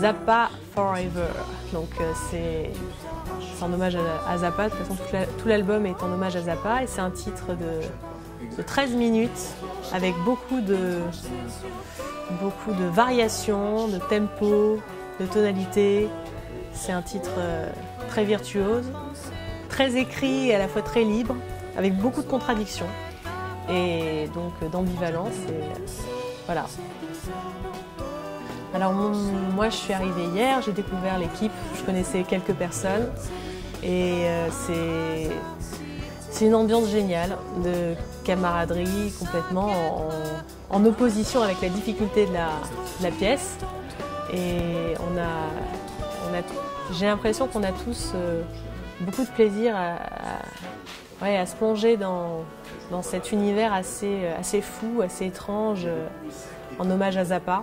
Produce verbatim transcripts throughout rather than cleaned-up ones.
Zappa Forever. Donc euh, c'est en hommage à, à Zappa. De toute façon, tout l'album est en hommage à Zappa et c'est un titre de, de treize minutes avec beaucoup de, beaucoup de variations, de tempo, de tonalité. C'est un titre euh, très virtuose, très écrit et à la fois très libre, avec beaucoup de contradictions et donc d'ambivalence. Et voilà. Alors mon, moi je suis arrivée hier, j'ai découvert l'équipe, je connaissais quelques personnes et euh, c'est c'est une ambiance géniale de camaraderie complètement en, en opposition avec la difficulté de la, de la pièce. Et on a, on a j'ai l'impression qu'on a tous euh, beaucoup de plaisir à, à, ouais, à se plonger dans, dans cet univers assez, assez fou, assez étrange, euh, en hommage à Zappa.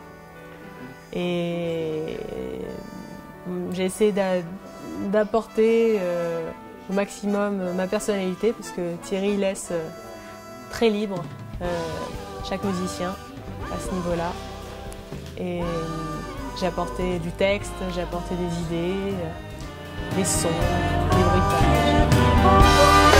Et j'ai essayé d'apporter euh, au maximum ma personnalité parce que Thierry laisse euh, très libre euh, chaque musicien à ce niveau-là. Et euh, j'ai apporté du texte, j'ai apporté des idées, euh, des sons, des bruitages.